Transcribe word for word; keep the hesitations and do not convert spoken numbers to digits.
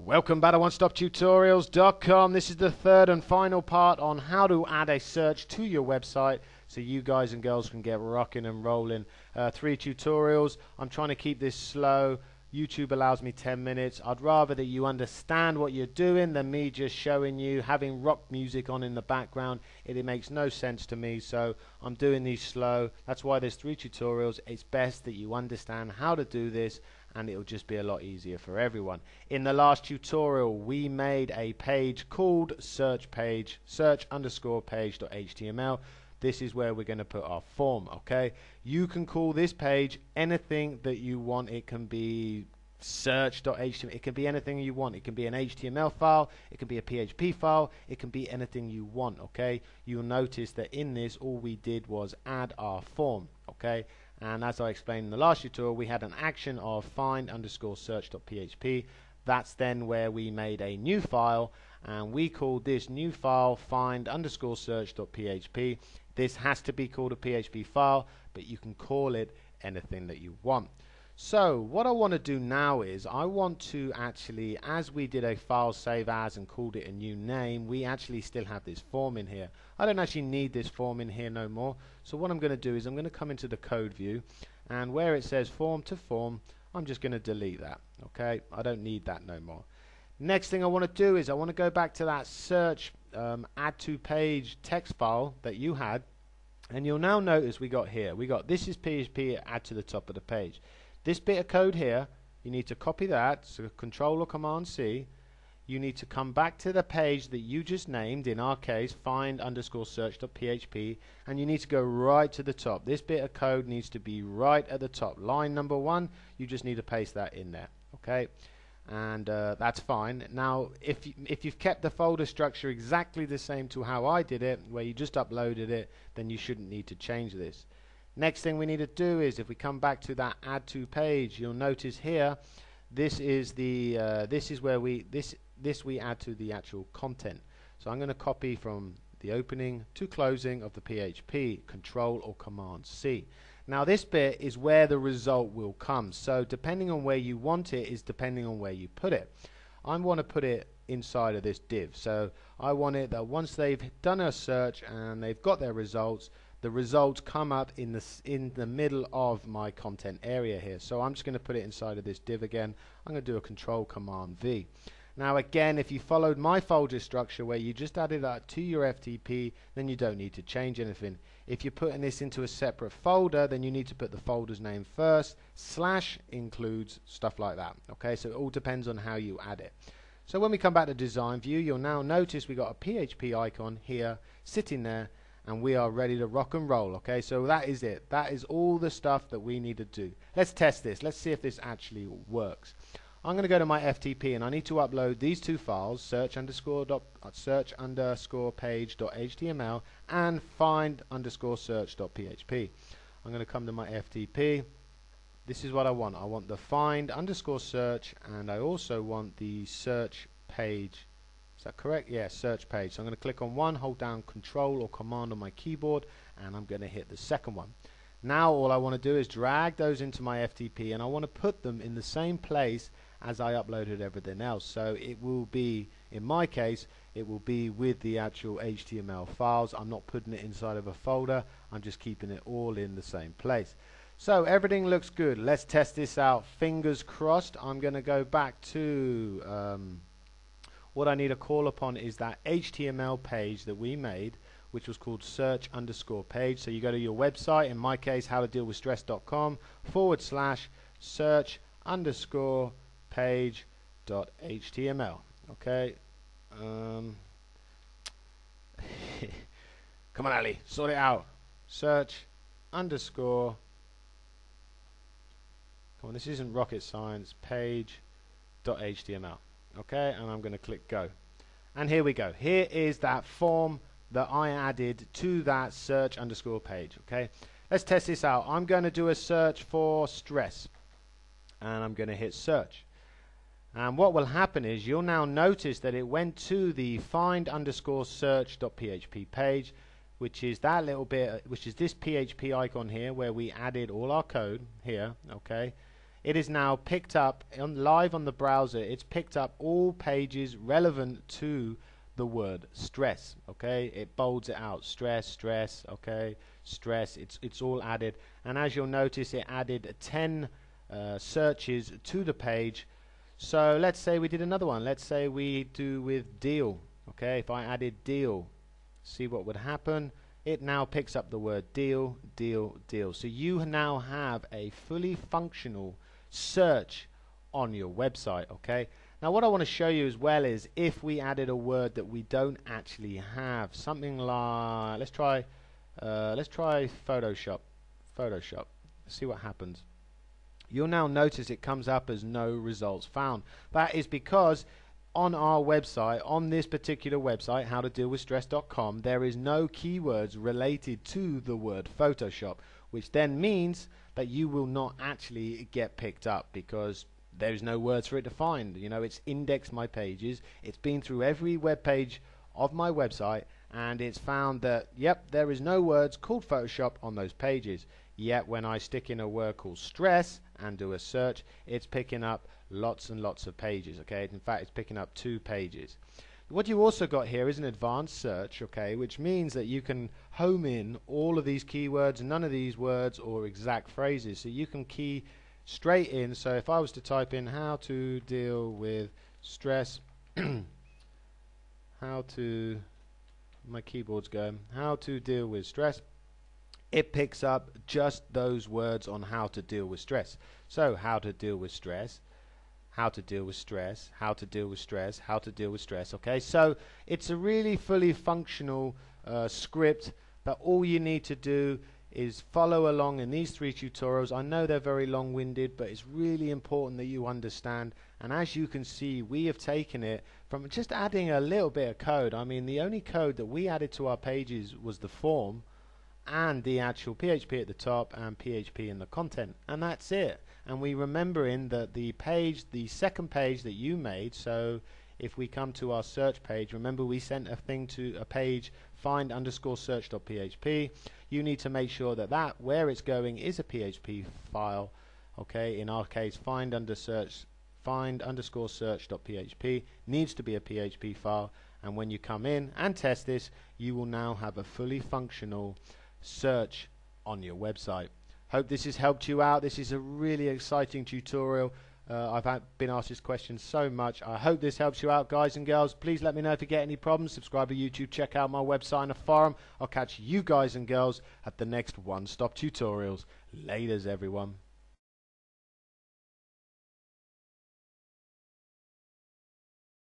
Welcome back to one stop tutorials dot com. This is the third and final part on how to add a search to your website so you guys and girls can get rocking and rolling. Uh, three tutorials. I'm trying to keep this slow. YouTube allows me ten minutes. I'd rather that you understand what you're doing than me just showing you, having rock music on in the background. It, it makes no sense to me, so I'm doing these slow. That's why there's three tutorials. It's best that you understand how to do this, and it'll just be a lot easier for everyone. In the last tutorial, we made a page called search page, search underscore page dot H T M L. This is where we're going to put our form, okay? You can call this page anything that you want. It can be search dot H T M L. It can be anything you want. It can be an H T M L file. It can be a P H P file. It can be anything you want, okay? You'll notice that in this, all we did was add our form, okay? And as I explained in the last tutorial, we had an action of find underscore search dot P H P. That's then where we made a new file, and we called this new file find underscore search dot P H P. This has to be called a P H P file, but you can call it anything that you want. So what I want to do now is I want to actually, as we did a file save as and called it a new name, we actually still have this form in here. I don't actually need this form in here no more. So what I'm going to do is I'm going to come into the code view, and where it says form to form, I'm just going to delete that. Okay, I don't need that no more. Next thing I want to do is I want to go back to that search um, add to page text file that you had, and you'll now notice we got here, we got this is P H P add to the top of the page. This bit of code here, you need to copy that, so control or command C. You need to come back to the page that you just named, in our case find underscore search dot P H P, and you need to go right to the top. This bit of code needs to be right at the top, line number one. You just need to paste that in there, okay? And uh, that's fine. Now if, you, if you've kept the folder structure exactly the same to how I did it, where you just uploaded it, then you shouldn't need to change this. Next thing we need to do is, if we come back to that add to page, you'll notice here this is the uh, this is where we this this we add to the actual content. So I'm going to copy from the opening to closing of the P H P, control or command C. Now this bit is where the result will come, so depending on where you want it is depending on where you put it. I want to put it inside of this div, so I want it that once they've done a search and they've got their results, the results come up in the in the middle of my content area here. So I'm just going to put it inside of this div again. I'm going to do a control command V. Now again, if you followed my folder structure where you just added that to your F T P, then you don't need to change anything. If you're putting this into a separate folder, then you need to put the folder's name first, slash includes, stuff like that. Okay, so it all depends on how you add it. So when we come back to design view, you'll now notice we got a P H P icon here sitting there, and we are ready to rock and roll. Okay, so that is it. That is all the stuff that we need to do. Let's test this. Let's see if this actually works. I'm going to go to my F T P, and I need to upload these two files, search underscore dot uh, search underscore page dot H T M L and find underscore search dot P H P. I'm going to come to my F T P. This is what I want. I want the find underscore search, and I also want the search page. Is that correct? Yeah, search page. So I'm going to click on one, hold down control or command on my keyboard, and I'm going to hit the second one. Now all I want to do is drag those into my F T P, and I want to put them in the same place as I uploaded everything else. So it will be, in my case, it will be with the actual H T M L files. I'm not putting it inside of a folder. I'm just keeping it all in the same place. So everything looks good. Let's test this out. Fingers crossed. I'm going to go back to um, what I need to call upon is that H T M L page that we made, which was called search underscore page. So you go to your website, in my case how to deal with stress dot com forward slash search underscore page dot H T M L. Okay, um, come on Ali, sort it out. Search underscore, come on, this isn't rocket science, page dot H T M L. Okay, and I'm going to click go, and here we go. Here is that form that I added to that search underscore page. Okay, let's test this out. I'm going to do a search for stress, and I'm going to hit search, and what will happen is you'll now notice that it went to the find underscore search dot P H P page, which is that little bit, which is this P H P icon here where we added all our code here. Okay, it is now picked up on live on the browser. It's picked up all pages relevant to the word stress. Okay, it bolds it out, stress, stress, okay, stress. It's it's all added, and as you'll notice, it added ten uh, searches to the page. So let's say we did another one. Let's say we do with deal. Okay, if I added deal, see what would happen. It now picks up the word deal, deal, deal. So you now have a fully functional search on your website. Okay, now what I want to show you as well is if we added a word that we don't actually have, something like, let's try uh, let's try Photoshop. Photoshop, see what happens. You'll now notice it comes up as no results found. That is because on our website, on this particular website, how to deal with stress dot com, there is no keywords related to the word Photoshop, which then means that you will not actually get picked up because there's no words for it to find. You know, it's indexed my pages, it's been through every web page of my website, and it's found that, yep, there is no words called Photoshop on those pages. Yet when I stick in a word called stress and do a search, it's picking up lots and lots of pages. Okay, in fact, it's picking up two pages. What you also got here is an advanced search, okay, which means that you can home in all of these keywords, none of these words or exact phrases, so you can key straight in. So if I was to type in how to deal with stress, how to, my keyboard's going, how to deal with stress, it picks up just those words on how to deal with stress. So how to deal with stress, how to deal with stress, how to deal with stress, how to deal with stress. Okay, so it's a really fully functional uh, script that all you need to do is follow along in these three tutorials. I know they're very long-winded, but it's really important that you understand. And as you can see, we have taken it from just adding a little bit of code. I mean, the only code that we added to our pages was the form and the actual P H P at the top and P H P in the content, and that's it. And we remembering that the page, the second page that you made, so if we come to our search page, remember we sent a thing to a page find underscore search dot P H P. You need to make sure that that where it's going is a P H P file. Okay, in our case, find under search find underscore search dot P H P needs to be a P H P file, and when you come in and test this, you will now have a fully functional search on your website. Hope this has helped you out. This is a really exciting tutorial. Uh, I've had, been asked this question so much. I hope this helps you out, guys and girls. Please let me know if you get any problems. Subscribe to YouTube, check out my website and a forum. I'll catch you guys and girls at the next One Stop Tutorials. Laters, everyone.